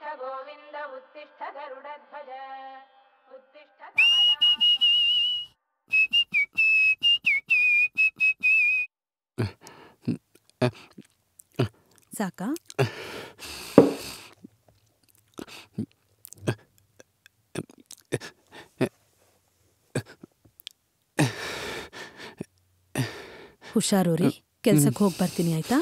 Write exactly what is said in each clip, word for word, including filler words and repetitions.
ಗೋವಿಂದ ಉತ್ತಿಷ್ಠ ಗರುಡಧ್ವಜ ಉತ್ತಿಷ್ಠ ಸಾಕಾ? ಹುಷಾರು ರೀ, ಕೆಲ್ಸಕ್ಕೆ ಹೋಗಿ ಬರ್ತೀನಿ ಆಯ್ತಾ?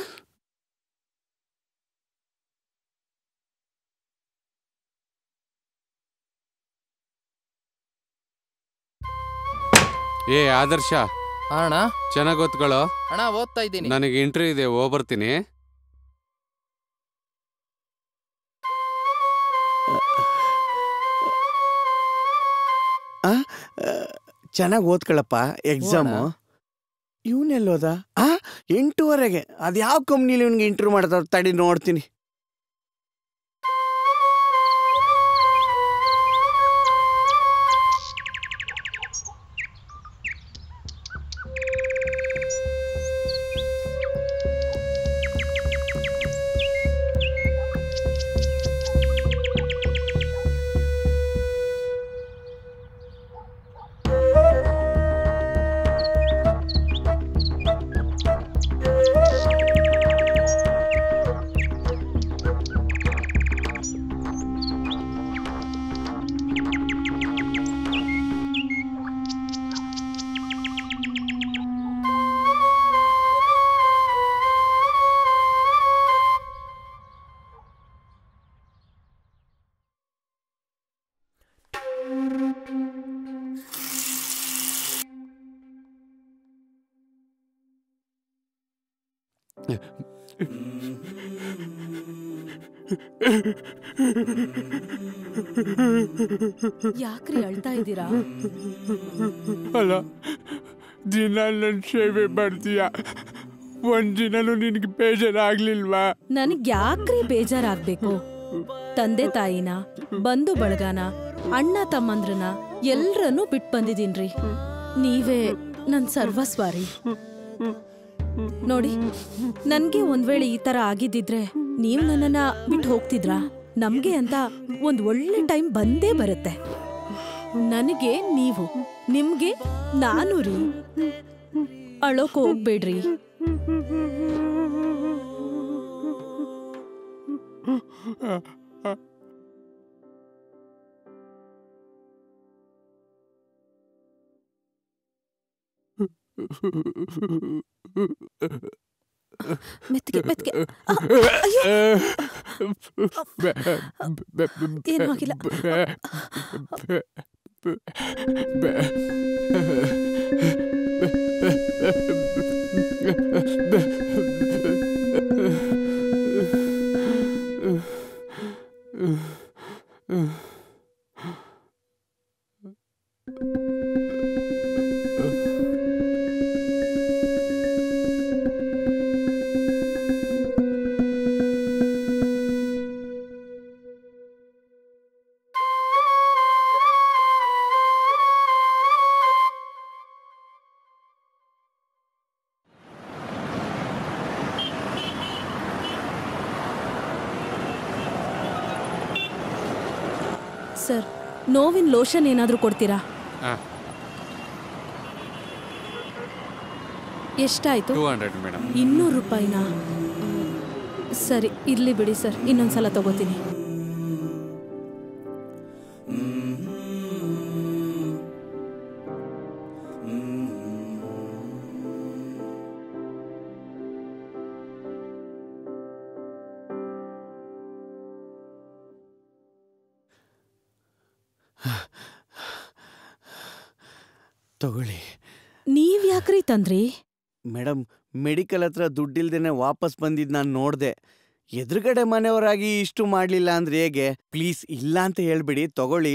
ಏ ಆದರ್ಶ, ಅಣ್ಣ ಚೆನ್ನಾಗಿ ಓದ್ಕೊಳ್ಳೋ. ಅಣ್ಣ ಓದ್ತಾ ಇದ್ದೀನಿ. ನನಗೆ ಇಂಟರ್ವ್ಯೂ ಇದೆ, ಹೋಗ್ಬರ್ತೀನಿ. ಚೆನ್ನಾಗಿ ಓದ್ಕೊಳಪ್ಪ ಎಕ್ಸಾಮು. ಇವನೆಲ್ಲೋದ? ಆ ಎಂಟೂವರೆಗೆ. ಅದು ಯಾವ ಕಂಪ್ನಿಲಿ ಇವನಿಗೆ ಇಂಟರ್ವ್ಯೂ ಮಾಡ್ತಾರ? ತಡಿ ನೋಡ್ತೀನಿ. ಯಾಕ್ರಿ ಅಳ್ತಾ ಇದ್ದೀರಾ? ಅಲ್ಲ, ದಿನ ನನ್ನ ಸೇವೆ ಮಾಡ್ತೀಯ, ಒಂದ್ ದಿನನೂ ನಿನ್ಗೆ ಬೇಜಾರಾಗ್ಲಿಲ್ವಾ? ನನಗ್ ಯಾಕ್ರಿ ಬೇಜಾರಾಗ್ಬೇಕು? ತಂದೆ ತಾಯಿನ, ಬಂಧು ಬಳಗಾನ, ಅಣ್ಣ ತಮ್ಮಂದ್ರನ ಎಲ್ರನ್ನೂ ಬಿಟ್ ಬಂದಿದೀನ್ರಿ. ನೀವೇ ನನ್ ಸರ್ವಸ್ವಾರಿ. ನೋಡಿ, ನನ್ಗೆ ಒಂದ್ ವೇಳೆ ಈ ತರ ಆಗಿದ್ದಿದ್ರೆ ನೀವ್ ನನ್ನನ್ನ ಬಿಟ್ಟು ಹೋಗ್ತಿದ್ರಾ? ನಮ್ಗೆ ಅಂತ ಒಂದ್ ಒಳ್ಳೆ ಟೈಮ್ ಬಂದೇ ಬರುತ್ತೆ. ನನಗೆ ನೀವು, ನಿಮ್ಗೆ ನಾನು ರೀ. ಅಳೋಕ್ ಹೋಗ್ಬೇಡ್ರಿ. ಮೆತ್ಗೆ ಮೆತ್ಗೆ. ಏನೂ ಆಗಿಲ್ಲ. ಸರ್, ನೋವಿನ ಲೋಷನ್ ಏನಾದರೂ ಕೊಡ್ತೀರಾ? ಎಷ್ಟಾಯ್ತು? ಇನ್ನೂರು ರೂಪಾಯಿನಾ? ಸರಿ, ಇರ್ಲಿ ಬಿಡಿ ಸರ್, ಇನ್ನೊಂದ್ಸಲ ತಗೋತೀನಿ. ತಗೊಳ್ಳಿ. ನೀವ್ ಯಾಕ್ರಿ ತಂದ್ರಿ? ಮೇಡಮ್, ಮೆಡಿಕಲ್ ಹತ್ರ ದುಡ್ಡಿಲ್ದೇನೆ ವಾಪಸ್ ಬಂದಿದ್ದು ನಾನು ನೋಡಿದೆ. ಎದುರುಗಡೆ ಮನೆಯವರಾಗಿ ಇಷ್ಟು ಮಾಡಲಿಲ್ಲ ಅಂದ್ರೆ ಹೇಗೆ? ಪ್ಲೀಸ್ ಇಲ್ಲ ಅಂತ ಹೇಳ್ಬಿಡಿ, ತಗೊಳ್ಳಿ.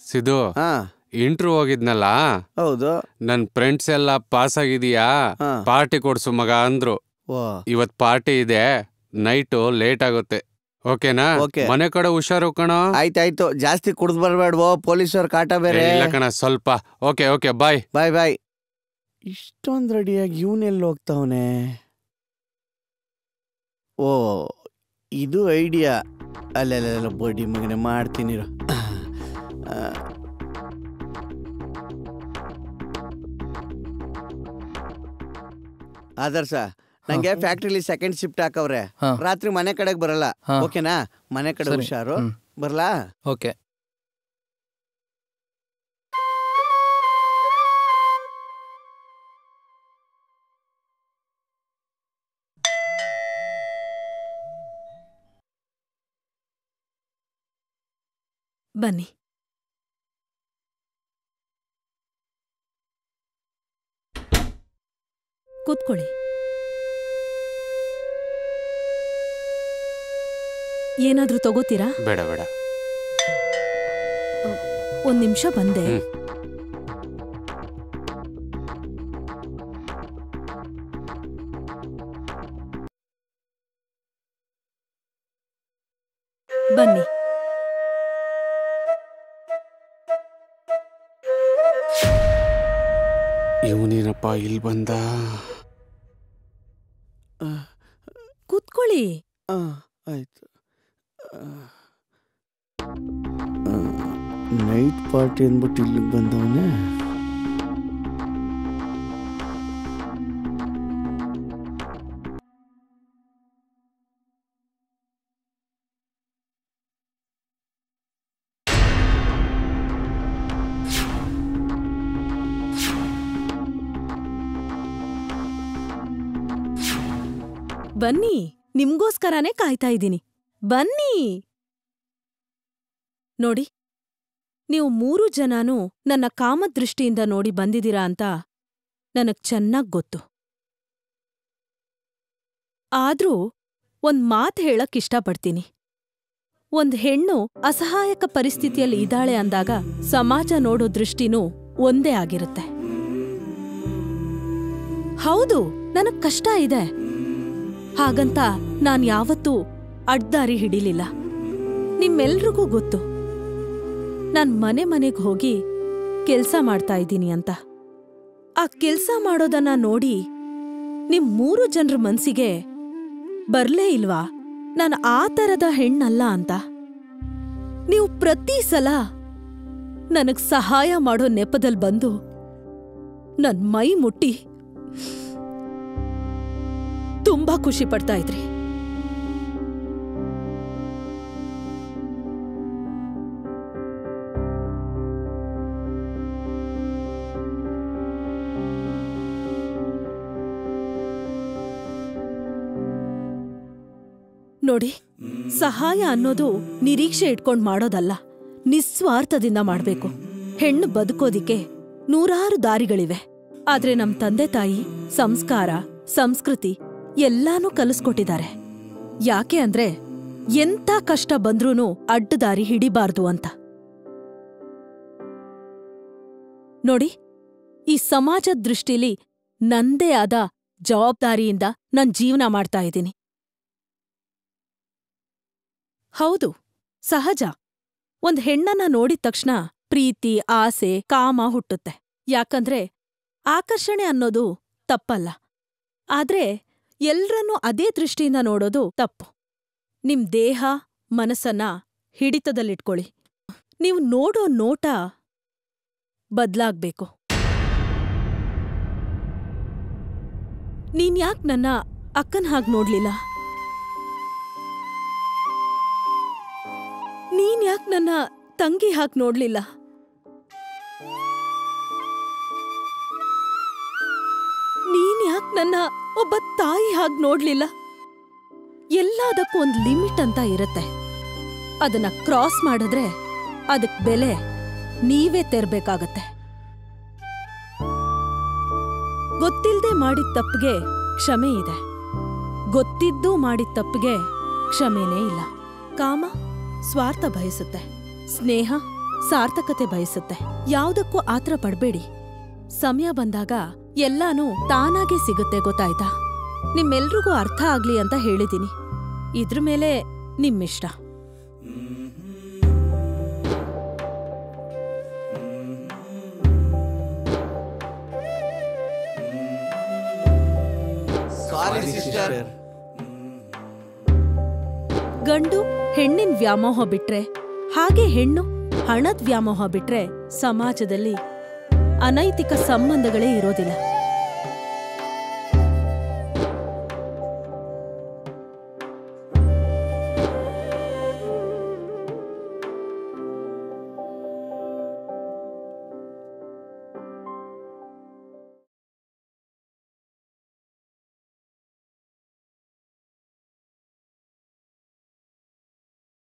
ಸಿದ್ದು ಹಾ ಇಂಟ್ರೂ ಹೋಗಿದ್ನಲ್ಲ, ಹೌದು. ನನ್ ಫ್ರೆಂಡ್ಸ್ ಎಲ್ಲ ಪಾಸ್ ಆಗಿದೀಯಾ, ಹಾ. ಪಾರ್ಟಿ ಕೊಡ್ಸು ಮಗ ಅಂದ್ರು. ಓ ಇವತ್ ಪಾರ್ಟಿ ಇದೆ, ನೈಟು ಲೇಟ್ ಆಗುತ್ತೆ. ಓಕೆನಾ? ಓಕೆ. ಮನೆ ಕಡೆ ಹುಷಾರು ಕಣೋ. ಆಯ್ತಾಯ್ತು, ಜಾಸ್ತಿ ಕುಡ್ದು ಬರ್ಬೇಡ್ವೋ, ಪೊಲೀಸವ್ರ ಕಾಟ ಬೇರೆ. ಏ, ಇಲ್ಲ ಕಣ, ಸ್ವಲ್ಪ. Okay okay bye bye bye. ಇಷ್ಟೊಂದು ರೆಡಿಯಾಗಿ ಇವನೆಲ್ಲಿ ಹೋಗ್ತಾವನೆ? ಓ ಇದು ಐಡಿಯಾ. ಅಲ್ಲೆಲ್ಲ ಬಡ್ಡಿ ಮಗನೆ ಮಾಡ್ತೀನಿ. ಆದರ್ಶ, ನಂಗೆ ಫ್ಯಾಕ್ಟ್ರಿಲಿ ಸೆಕೆಂಡ್ ಶಿಫ್ಟ್ ಹಾಕವ್ರೆ. ರಾತ್ರಿ ಮನೆ ಕಡೆಗೆ ಬರಲ್ಲ. ಓಕೆನಾ? ಮನೆ ಕಡೆ ಹುಷಾರು. ಬರ್ಲಾ? ಓಕೆ. ಬನ್ನಿ. ಕೂತ್ಕೊಳ್ಳಿ. ಏನಾದ್ರೂ ತಗೋತೀರಾ? ಬೇಡ ಬೇಡ. ಒಂದ್ ನಿಮಿಷ ಬಂದೆ. ಬನ್ನಿ. ಇವನೇನಪ್ಪ ಇಲ್ಲಿ ಬಂದ? ಕೂತ್ಕೊಳ್ಳಿ. ಆಯ್ತು. ನೈಟ್ ಪಾರ್ಟಿ ಅಂದ್ಬಿಟ್ಟು ಇಲ್ಲಿಗೆ ಬಂದವನೇ. ಬನ್ನಿ, ನಿಮ್ಗೋಸ್ಕರನೇ ಕಾಯ್ತಾ ಇದ್ದೀನಿ. ಬನ್ನಿ. ನೋಡಿ, ನೀವು ಮೂರು ಜನನೂ ನನ್ನ ಕಾಮದೃಷ್ಟಿಯಿಂದ ನೋಡಿ ಬಂದಿದ್ದೀರಾ ಅಂತ ನನಗ್ ಚೆನ್ನಾಗ್ ಗೊತ್ತು. ಆದ್ರೂ ಒಂದ್ ಮಾತ್ ಹೇಳಕ್ ಇಷ್ಟಪಡ್ತೀನಿ. ಒಂದ್ ಹೆಣ್ಣು ಅಸಹಾಯಕ ಪರಿಸ್ಥಿತಿಯಲ್ಲಿ ಇದ್ದಾಳೆ ಅಂದಾಗ ಸಮಾಜ ನೋಡೋ ದೃಷ್ಟಿನೂ ಒಂದೇ ಆಗಿರುತ್ತೆ. ಹೌದು, ನನಗ್ ಕಷ್ಟ ಇದೆ. ಹಾಗಂತ ನಾನ್ ಯಾವತ್ತೂ ಅಡ್ದಾರಿ ಹಿಡಿಲಿಲ್ಲ. ನಿಮ್ಮೆಲ್ರಿಗೂ ಗೊತ್ತು ನಾನ್ ಮನೆ ಮನೆಗ್ ಹೋಗಿ ಕೆಲ್ಸ ಮಾಡ್ತಾ ಇದ್ದೀನಿ ಅಂತ. ಆ ಕೆಲ್ಸ ಮಾಡೋದನ್ನ ನೋಡಿ ನಿಮ್ ಮೂರು ಜನರ ಮನ್ಸಿಗೆ ಬರ್ಲೇ ಇಲ್ವಾ ನಾನು ಆ ತರದ ಹೆಣ್ಣಲ್ಲ ಅಂತ? ನೀವು ಪ್ರತಿ ಸಲ ನನಗ್ ಸಹಾಯ ಮಾಡೋ ನೆಪದಲ್ಲಿ ಬಂದು ನನ್ ಮೈ ಮುಟ್ಟಿ ತುಂಬಾ ಖುಷಿ ಪಡ್ತಾ ಇದ್ರಿ. ನೋಡಿ, ಸಹಾಯ ಅನ್ನೋದು ನಿರೀಕ್ಷೆ ಇಟ್ಕೊಂಡ್ ಮಾಡೋದಲ್ಲ, ನಿಸ್ವಾರ್ಥದಿಂದ ಮಾಡ್ಬೇಕು. ಹೆಣ್ಣು ಬದುಕೋದಿಕ್ಕೆ ನೂರಾರು ದಾರಿಗಳಿವೆ. ಆದ್ರೆ ನಮ್ ತಂದೆ ತಾಯಿ ಸಂಸ್ಕಾರ, ಸಂಸ್ಕೃತಿ ಎಲ್ಲಾನೂ ಕಲಿಸ್ಕೊಟ್ಟಿದ್ದಾರೆ. ಯಾಕೆ ಅಂದ್ರೆ ಎಂಥ ಕಷ್ಟ ಬಂದ್ರೂನು ಅಡ್ಡದಾರಿ ಹಿಡಿಬಾರ್ದು ಅಂತ. ನೋಡಿ, ಈ ಸಮಾಜದ ದೃಷ್ಟಿಲಿ ನಂದೇ ಆದ ಜವಾಬ್ದಾರಿಯಿಂದ ನಾನ್ ಜೀವನ ಮಾಡ್ತಾ ಇದ್ದೀನಿ. ಹೌದು, ಸಹಜ. ಒಂದ್ ಹೆಣ್ಣನ್ನ ನೋಡಿದ ತಕ್ಷಣ ಪ್ರೀತಿ, ಆಸೆ, ಕಾಮ ಹುಟ್ಟುತ್ತೆ. ಯಾಕಂದ್ರೆ ಆಕರ್ಷಣೆ ಅನ್ನೋದು ತಪ್ಪಲ್ಲ. ಆದ್ರೆ ಎಲ್ರನ್ನೂ ಅದೇ ದೃಷ್ಟಿಯಿಂದ ನೋಡೋದು ತಪ್ಪು. ನಿಮ್ ದೇಹ, ಮನಸ್ಸನ್ನ ಹಿಡಿತದಲ್ಲಿಟ್ಕೊಳ್ಳಿ. ನೀವು ನೋಡೋ ನೋಟ ಬದ್ಲಾಗ್ಬೇಕು. ನೀನ್ಯಾಕ್ ನನ್ನ ಅಕ್ಕನ್ ಹಾಗ್ ನೋಡ್ಲಿಲ್ಲ? ನೀನ್ಯಾಕ್ ನನ್ನ ತಂಗಿ ಹಾಗ್ ನೋಡ್ಲಿಲ್ಲ? ನೀನ್ಯಾಕ್ ನನ್ನ ಒಬ್ಬ ತಾಯಿ ಹಾಗ್ ನೋಡ್ಲಿಲ್ಲ? ಎಲ್ಲದಕ್ಕೂ ಒಂದ್ ಲಿಮಿಟ್ ಅಂತ ಇರುತ್ತೆ. ಅದನ್ನ ಕ್ರಾಸ್ ಮಾಡಿದ್ರೆ ಅದಕ್ ಬೆಲೆ ನೀವೇ ತೆರ್ಬೇಕಾಗತ್ತೆ. ಗೊತ್ತಿಲ್ದೆ ಮಾಡಿದ ತಪ್ಪಿಗೆ ಕ್ಷಮೆ ಇದೆ, ಗೊತ್ತಿದ್ದೂ ಮಾಡಿದ ತಪ್ಪಿಗೆ ಕ್ಷಮೆನೇ ಇಲ್ಲ. ಕಾಮ ಸ್ವಾರ್ಥ ಬಯಸುತ್ತೆ, ಸ್ನೇಹ ಸಾರ್ಥಕತೆ ಬಯಸುತ್ತೆ. ಯಾವುದಕ್ಕೂ ಆತ್ರ ಪಡ್ಬೇಡಿ. ಸಮಯ ಬಂದಾಗ ಎಲ್ಲಾನು ತಾನಾಗೆ ಸಿಗುತ್ತೆ, ಗೊತ್ತಾಯ್ತಾ? ನಿಮ್ಮೆಲ್ರಿಗೂ ಅರ್ಥ ಆಗ್ಲಿ ಅಂತ ಹೇಳಿದೀನಿ. ಇದ್ರ ಮೇಲೆ ನಿಮ್ಮಿಷ್ಟ. ಗಂಡು ಹೆಣ್ಣಿನ ವ್ಯಾಮೋಹ ಬಿಟ್ರೆ, ಹಾಗೆ ಹೆಣ್ಣು ಹಣದ ವ್ಯಾಮೋಹ ಬಿಟ್ರೆ ಸಮಾಜದಲ್ಲಿ ಅನೈತಿಕ ಸಂಬಂಧಗಳೇ ಇರೋದಿಲ್ಲ.